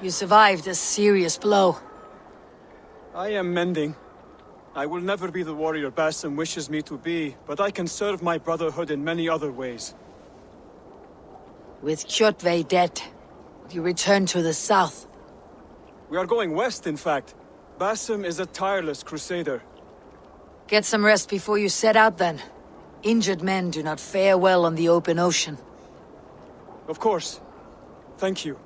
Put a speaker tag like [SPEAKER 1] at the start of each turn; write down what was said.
[SPEAKER 1] You survived a serious blow.
[SPEAKER 2] I am mending. I will never be the warrior Basim wishes me to be, but I can serve my brotherhood in many other ways.
[SPEAKER 1] With Kjotve dead, you return to the south.
[SPEAKER 2] We are going west, in fact. Basim is a tireless crusader.
[SPEAKER 1] Get some rest before you set out then. Injured men do not fare well on the open ocean.
[SPEAKER 2] Of course. Thank you.